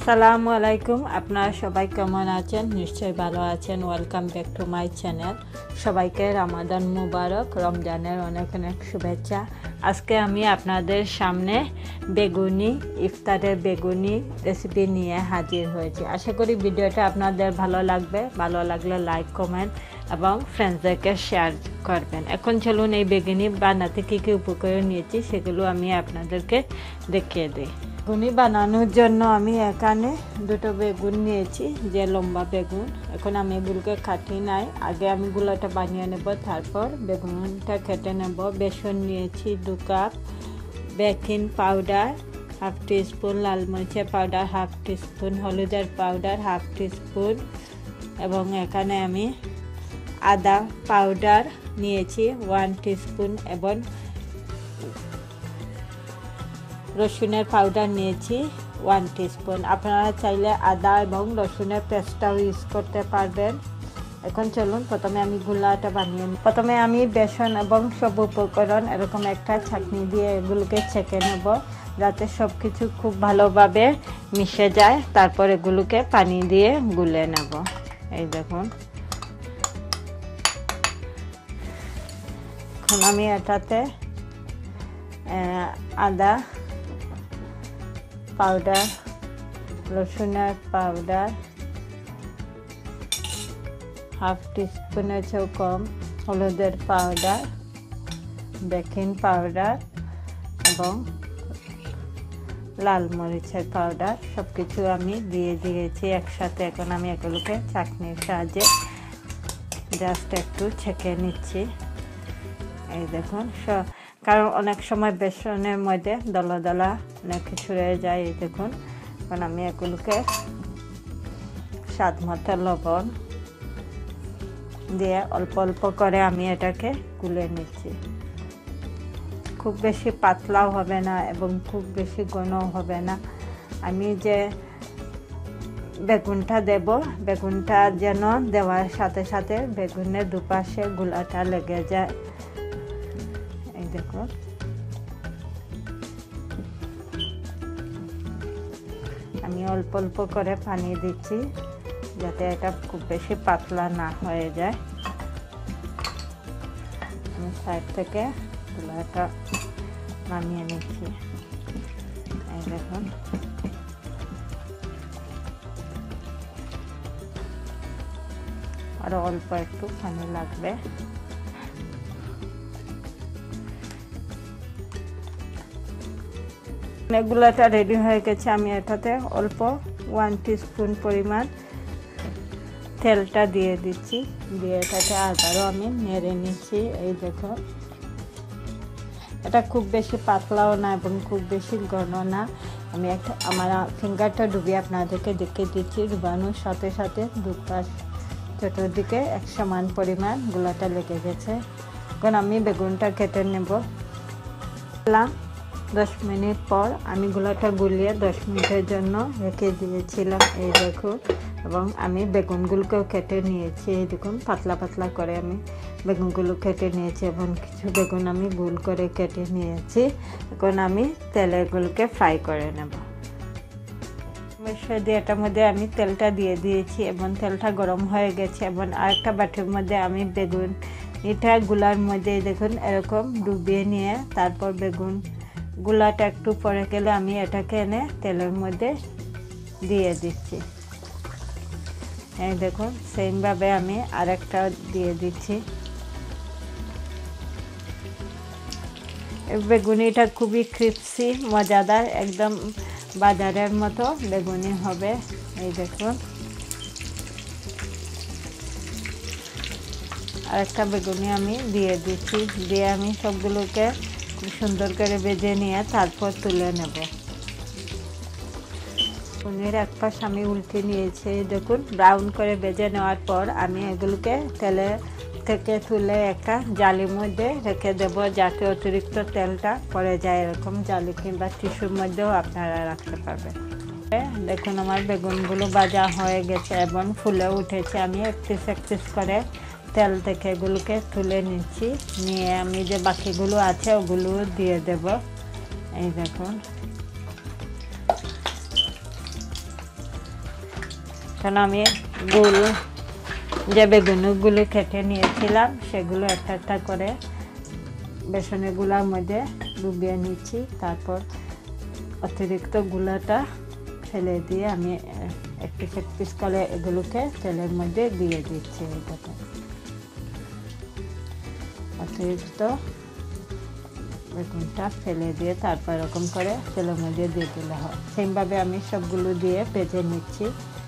আসসালামু আলাইকুম। আপনারা সবাই কেমন আছেন? নিশ্চয়ই ভালো আছেন। Welcome back to my channel. সবাইকে রমাদান মুবারক, রমজানের অনেক অনেক শুভেচ্ছা। আজকে আমি আপনাদের সামনে বেগুনি ইফতারের বেগুনি রেসিপি নিয়ে হাজির হয়েছি। আশা করি ভিডিওটা আপনাদের ভালো লাগবে। ভালো লাগলে লাইক, কমেন্ট এবং ফ্রেন্ডসদেরকে শেয়ার করবেন। এখন চলুন এই বেগুনি বানাতে কী কী উপকরণ নিয়েছি সেগুলো আমি আপনাদেরকে দেখিয়ে দিই। বেগুনি বানানোর জন্য আমি এখানে দুটো বেগুন নিয়েছি, যে লম্বা বেগুন। এখন আমি এগুলোকে কাটি নাই, আগে আমি গুলাটা বানিয়ে নেব, তারপর বেগুনটা কেটে নেব। বেসন নিয়েছি 2 cup, baking powder half teaspoon, লাল মরিচের পাউডার হাফ টিস্পুন, হলুদের পাউডার হাফ টিস্পুন এবং এখানে আমি আদা পাউডার নিয়েছি 1 টিস্পুন এবং রসুনের পাউডার নিয়েছি 1 টিস্পুন। আপনারা চাইলে আদা এবং রসুনের পেস্টটাও ইউজ করতে পারবেন। এখন চলুন প্রথমে আমি গুলাটা বানিয়ে নিই। প্রথমে আমি বেসন এবং সব উপকরণ এরকম একটা ছাঁকনি দিয়ে এগুলোকে ছেঁকে নেব, যাতে সব কিছু খুব ভালোভাবে মিশে যায়। তারপর এগুলোকে পানি দিয়ে গুলে নেব। এই দেখুন, এখন আমি এটাতে আদা পাউডার, রসুনের পাউডার হাফ টিস্পুনের চেয়েও কম, হলুদের পাউডার, বেকিং পাউডার এবং লাল মরিচের পাউডার সব কিছু আমি দিয়ে দিয়েছি একসাথে। এখন আমি এগুলোকে চাটনির সাহায্যে জাস্ট একটু ছেঁকে নিচ্ছি। এই দেখুন, কারণ অনেক সময় বেসনের মধ্যে দলা দলা অনেক কিছু রয়ে যায়। এই দেখুন, এখন আমি এগুলোকে স্বাদ মতো লবণ দিয়ে অল্প অল্প করে আমি এটাকে গুলে নিচ্ছি। খুব বেশি পাতলাও হবে না এবং খুব বেশি ঘনও হবে না। আমি যে বেগুনটা দেব, বেগুনটা যেন দেওয়ার সাথে সাথে বেগুনের দুপাশে গুলাটা লেগে যায়। এই দেখুন, আমি অল্প অল্প করে পানি দিচ্ছি যাতে এটা খুব বেশি পাতলা না হয়ে যায়। আমি সাইড থেকে গুলাটা নামিয়ে নিচ্ছি। এই দেখুন, আরো অল্প একটু পানি লাগবে। গুলাটা রেডি হয়ে গেছে। আমি এটাতে অল্প 1 টিস্পুন পরিমাণ তেলটা দিয়ে দিচ্ছি, দিয়ে এটাতে আবারও আমি নেড়ে নিচ্ছি। এই দেখো, এটা খুব বেশি পাতলাও না এবং খুব বেশি ঘন না। আমি একটা আমার ফিঙ্গারটা ডুবিয়ে আপনাদেরকে দেখিয়ে দিচ্ছি। ডুবানোর সাথে সাথে দুপাশ চতুর্দিকে এক সমান পরিমাণ গুলাটা লেগে গেছে। এখন আমি বেগুনটা কেটে নেব। 10 মিনিট পর আমি গুলাটা গুলিয়ে 10 মিনিটের জন্য রেখে দিয়েছিলাম। এই দেখুন, এবং আমি বেগুনগুলোকেও কেটে নিয়েছি। এই দেখুন, পাতলা পাতলা করে আমি বেগুনগুলো কেটে নিয়েছি এবং কিছু বেগুন আমি গোল করে কেটে নিয়েছি। এখন আমি তেলেগুলোকে ফ্রাই করে নেব। অবশ্যই এটার মধ্যে আমি তেলটা দিয়ে দিয়েছি এবং তেলটা গরম হয়ে গেছে। এবং আরেকটা বাটির মধ্যে আমি বেগুন এটা গুলার মধ্যে দেখুন এরকম ডুবিয়ে নিয়ে তারপর বেগুন গুলাটা একটু পরে গেলে আমি এটাকে এনে তেলের মধ্যে দিয়ে দিচ্ছি। এই দেখুন, সেমভাবে আমি আরেকটা দিয়ে দিচ্ছি। বেগুনিটা খুবই ক্রিস্পি মজাদার, একদম বাজারের মতো বেগুনি হবে। এই দেখুন, আরেকটা বেগুনি আমি দিয়ে দিচ্ছি। দিয়ে আমি সবগুলোকে খুব সুন্দর করে ভেজে নিয়ে তারপর তুলে নেব। পনির এক পাশ আমি উল্টে নিয়েছি। দেখুন, ব্রাউন করে ভেজে নেওয়ার পর আমি এগুলোকে তেলে থেকে তুলে একটা জালির মধ্যে রেখে দেব, যাতে অতিরিক্ত তেলটা পড়ে যায়। এরকম জালি কিংবা টিস্যুর মধ্যেও আপনারা রাখতে পারবেন। দেখুন, আমার বেগুনগুলো ভাজা হয়ে গেছে এবং ফুলে উঠেছে। আমি এক পিস করে তেল থেকে এগুলোকে তুলে নিচ্ছি। নিয়ে আমি যে বাকিগুলো আছে ওগুলো দিয়ে দেব। এই দেখুন, এখন আমি গোল যে বেগুনগুলো কেটে নিয়েছিলাম সেগুলো একটা একটা করে বেসনের গুলার মধ্যে ডুবিয়ে নিচ্ছি। তারপর অতিরিক্ত গুলাটা ফেলে দিয়ে আমি এক পিস করে এগুলোকে তেলের মধ্যে দিয়ে দিচ্ছি। এটাকে অতিরিক্ত বেগুনটা ফেলে দিয়ে তারপর এরকম করে তেলের মধ্যে দিয়ে দিলে হয়। সেইভাবে আমি সবগুলো দিয়ে ভেজে নিচ্ছি।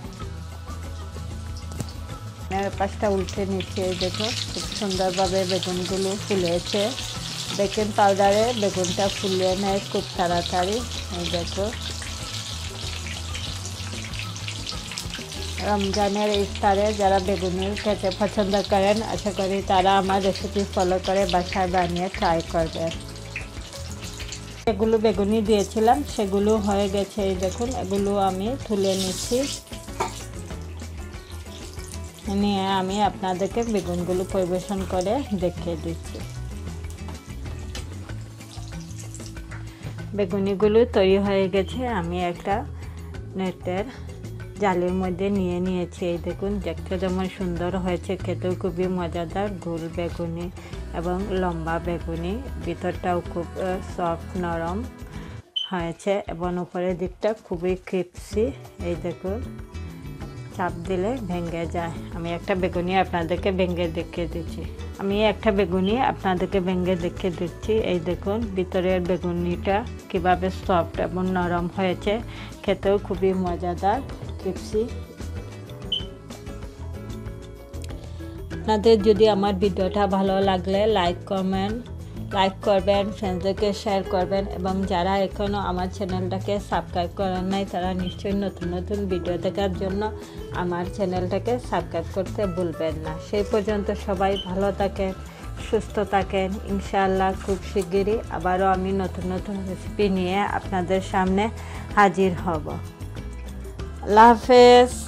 পাশটা উল্টে নিচ্ছি। দেখো খুব সুন্দরভাবে বেগুনগুলো ফুলেছে। বেকিং পাউডারে বেগুনটা ফুলিয়ে নেয় খুব তাড়াতাড়ি। এই দেখো রমজানের ইফতারে যারা বেগুনি খেতে পছন্দ করেন আশা করি তারা আমার রেসিপি ফলো করে বাসায় বানিয়ে ট্রাই করবেন। যেগুলো বেগুনি দিয়েছিলাম সেগুলো হয়ে গেছে। এই দেখুন এগুলো আমি তুলে নিচ্ছি। নিয়ে আমি আপনাদেরকে বেগুনগুলো পরিবেশন করে দেখিয়ে দিচ্ছি। বেগুনিগুলো তৈরি হয়ে গেছে। আমি একটা নেটের জালের মধ্যে নিয়ে নিয়েছি। এই দেখুন দেখতে যেমন সুন্দর হয়েছে, খেতেও খুবই মজাদার। গোল বেগুনি এবং লম্বা বেগুনি, ভিতরটাও খুব সফট নরম হয়েছে এবং উপরের দিকটা খুবই ক্রিপসি। এই দেখুন চাপ দিলে ভেঙে যায়। আমি একটা বেগুনি আপনাদেরকে ভেঙে দেখিয়ে দিচ্ছি। এই দেখুন ভিতরের বেগুনিটা কিভাবে সফট এবং নরম হয়েছে, খেতেও খুবই মজাদার ক্রিপসি। আপনাদের যদি আমার ভিডিওটা ভালো লাগলে লাইক করবেন, ফ্রেন্ডসদেরকে শেয়ার করবেন এবং যারা এখনও আমার চ্যানেলটাকে সাবস্ক্রাইব করেন নাই তারা নিশ্চয়ই নতুন নতুন ভিডিও দেখার জন্য আমার চ্যানেলটাকে সাবস্ক্রাইব করতে ভুলবেন না। সেই পর্যন্ত সবাই ভালো থাকেন, সুস্থ থাকেন। ইনশাআল্লাহ খুব শিগগিরই আবারও আমি নতুন নতুন রেসিপি নিয়ে আপনাদের সামনে হাজির হব। আল্লাহ হাফেজ।